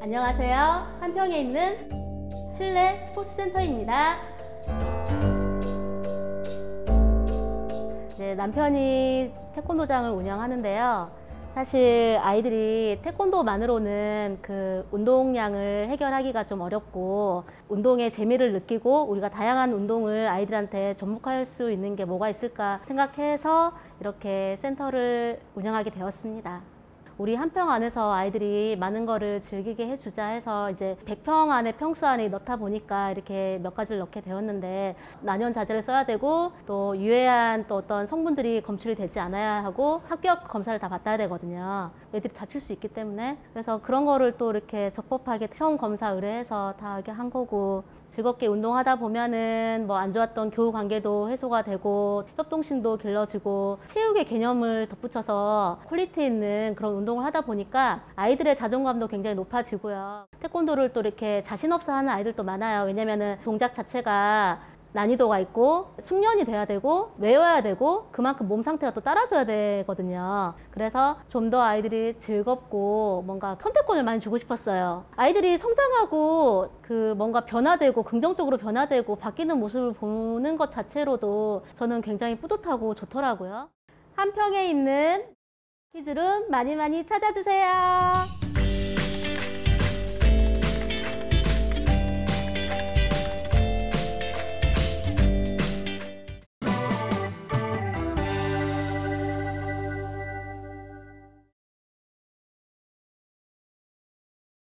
안녕하세요. 한평에 있는 실내 스포츠센터입니다. 네, 남편이 태권도장을 운영하는데요. 사실 아이들이 태권도만으로는 그 운동량을 해결하기가 좀 어렵고, 운동의 재미를 느끼고 우리가 다양한 운동을 아이들한테 접목할 수 있는 게 뭐가 있을까 생각해서 이렇게 센터를 운영하게 되었습니다. 우리 한평 안에서 아이들이 많은 거를 즐기게 해주자 해서 이제 100평 안에 평수 안에 넣다 보니까 이렇게 몇 가지를 넣게 되었는데, 난연 자재를 써야 되고 또 유해한 또 어떤 성분들이 검출이 되지 않아야 하고 합격 검사를 다 받아야 되거든요. 애들이 다칠 수 있기 때문에. 그래서 그런 거를 또 이렇게 적법하게 시험 검사 의뢰해서 다 하게 한 거고, 즐겁게 운동하다 보면은 뭐 안 좋았던 교우 관계도 해소가 되고 협동심도 길러지고 체육의 개념을 덧붙여서 퀄리티 있는 그런 운동을 하다 보니까 아이들의 자존감도 굉장히 높아지고요. 태권도를 또 이렇게 자신 없어 하는 아이들도 많아요. 왜냐면은 동작 자체가 난이도가 있고 숙련이 돼야 되고 외워야 되고 그만큼 몸 상태가 또 따라줘야 되거든요. 그래서 좀 더 아이들이 즐겁고 뭔가 선택권을 많이 주고 싶었어요. 아이들이 성장하고 그 뭔가 변화되고 긍정적으로 변화되고 바뀌는 모습을 보는 것 자체로도 저는 굉장히 뿌듯하고 좋더라고요. 한평에 있는 키즈룸 많이 많이 찾아주세요.